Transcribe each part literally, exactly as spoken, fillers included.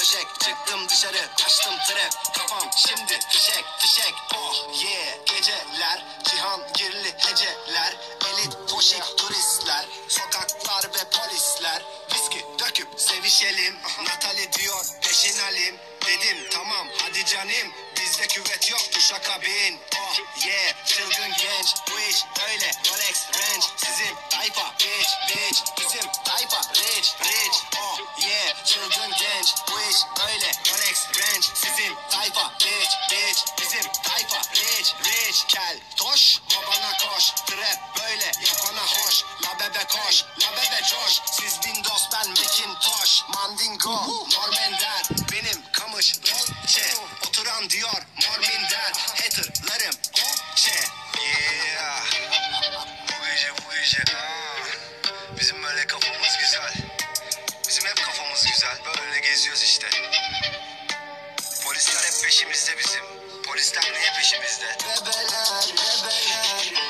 döşek. Çıktım dışarı açtım trap. Kafam şimdi fişek fişek. Oh yeah. Geceler cihan girli heceler. Elit toşik turistler. Sokaklar ve polisler. Viski döküp sevişelim. Natali diyor peşin alim. Dedim tamam hadi canım. Bizde küvet yoktu şaka bin. Oh yeah. Çılgın genç bu iş öyle. Rolex range. Sizin tayfa bitch bitch. Bizim tayfa rich rich. Oh yeah. Çılgın genç bu iş öyle. Rolex range. Sizin tayfa bitch bitch. Bizim tayfa rich rich. Kel toş babana koş. Trap böyle yapana hoş. La bebe koş. La bebe coş. Siz Windows ben Macintosh. Mandingo Normender. Benim kamış Dolce. Oturan diyor Morminder. Haterlarım Dolce. Yeah. Bu gece bu gece. Aa. Bizim böyle kafamız güzel. Bizim hep kafamız güzel. Böyle geziyoruz işte. Polisler hep peşimizde bizim. Polisler niye peşimizde? Bebeler, bebeler.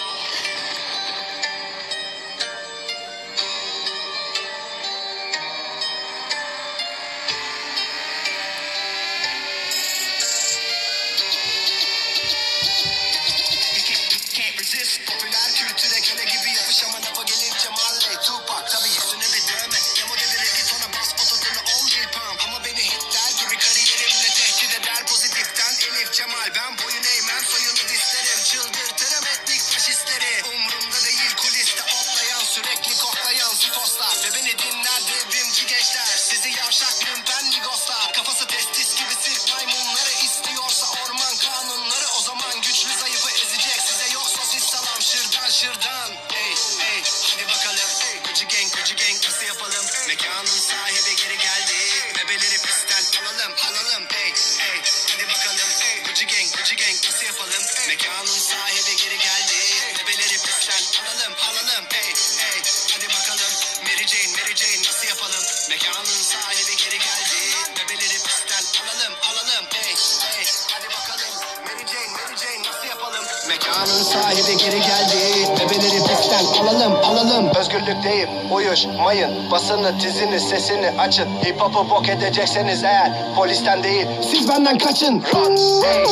Popüler kültüre köle gibi yapış ama lafa gelince Marley Tupac. Tabi üstüne bir dövme. Yamo dedi reggaetona bas ototunu ol Lil Pump. Ama beni hitler gibi kariyerimle tehdit eder pozitiften Elif Cemal. Ben boyun eğmem soyunu isterim. Çıldırtırım etnik faşistleri. Umrumda değil kuliste otlayan sürekli koklayan zifoslar. Ve beni dinler devrimci gençler. Sizi yavşak lümpen ligoslar. Kafası testis gibi sirk maymunları. İstiyorsa orman kanunları. O zaman güçlü zayıfı ezecek. Size yok sosis salam şırdan şırdan. Hey hey hadi bakalım. Hey, Gucci gang Gucci gang nasıl yapalım? Mekanın sahibi geri geldi. Bebeleri pistten alalım alalım. Hey hey hadi bakalım. Hey, Gucci gang Gucci gang nasıl yapalım? Mekanın sahibi geri geldi. Bebeleri pistten alalım alalım. Hey hey hadi bakalım. Mary Jane Mary Jane nasıl yapalım? Mekanın sahibi geri geldi. Bebeleri pistten alalım alalım. Hey hey hadi bakalım. Mary Jane Mary Jane nasıl yapalım? Mekanın sahibi geri geldi. Bebeleri pistten alalım alalım. Özgürlükteyim uyuşmayın. Basını tizini sesini açın. Hip hop'u bok edecekseniz eğer polisten değil siz benden kaçın. Run. Hey.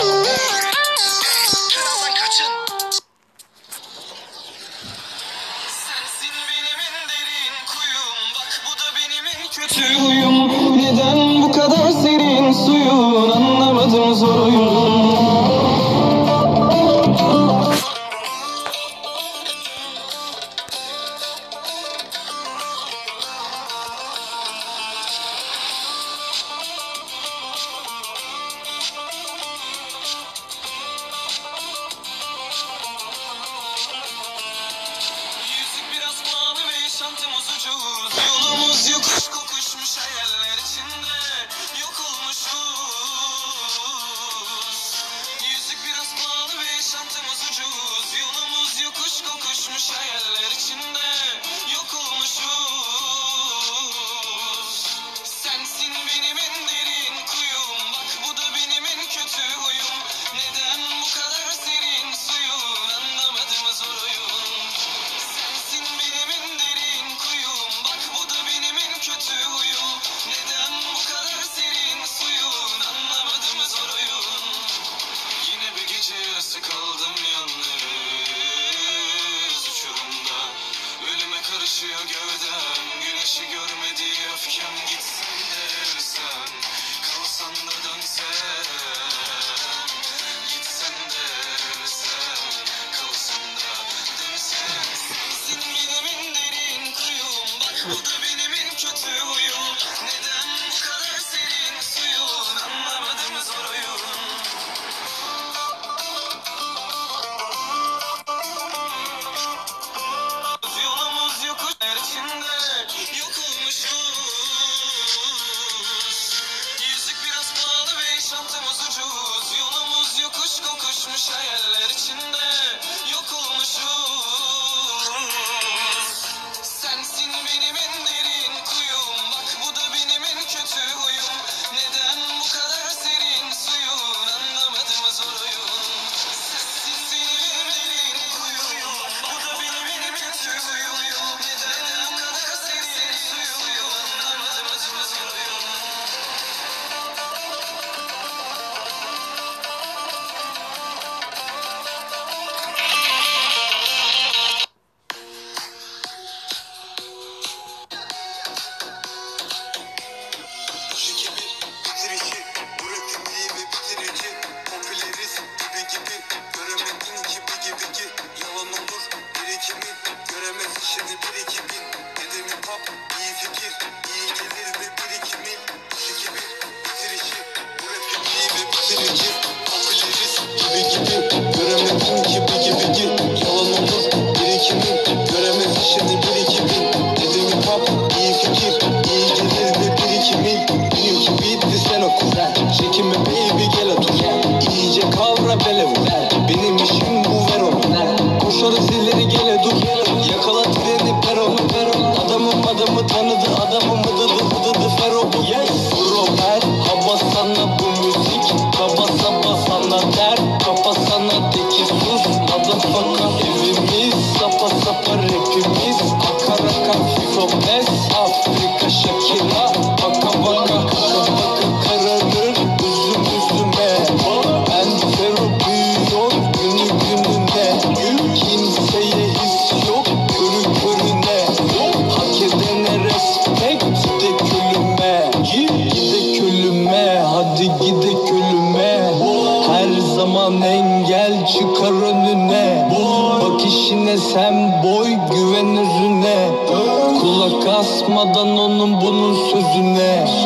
Kraldan kaçın. Sensin benim en derin kuyum. Bak bu da benim en kötü huyum. Neden bu kadar serin suyun? Anlamadım zor oyun. Şantımız ucuz, yolumuz yokuş kokuşmuş hayaller içinde yok olmuşuz. Yüzük biraz pahalı ve şantımız ucuz, yolumuz yokuş kokuşmuş hayaller içinde yok olmuşuz. Sensin benim en derin kuyum, bak bu da benim en kötü huyum. Neden bu kadar serin suyun, anlamadım zor oyun. Sensin benim en derin kuyum, bak bu da benim en kötü huyum. Neden bu kadar serin suyun, anlamadım zor oyun. Yine bir gece yarısı kaldım yalnız uçurumda. Ölüme karışıyor gövdem, güneşi görmedi öfkem. Gitsen de ölsen, kalsan da dönsen. Gitsen de ölsen, kalsan da dönsen. Sensin benim en derin kuyum, bak bu da benim en kötü huyum. Neden bu kadar serin suyun, anlamadım zor oyun. Yolumuz yokuşlar içinde yok olmuşuz. Yüzük biraz pahalı ve şantımız ucuz. Yolumuz yokuş kokuşmuş hayaller içinde yok olmuşuz. Sensin benim en derin kuyum, bak bu da benim en kötü huyum. Neden bu kadar serin suyun, anlamadım zor oyun. Sensin benim en derin kuyum, bak bu da benim en kötü huyum. Neden bu kadar serin suyun, anlamadım zor oyun. asmadan onun bunun sözüne.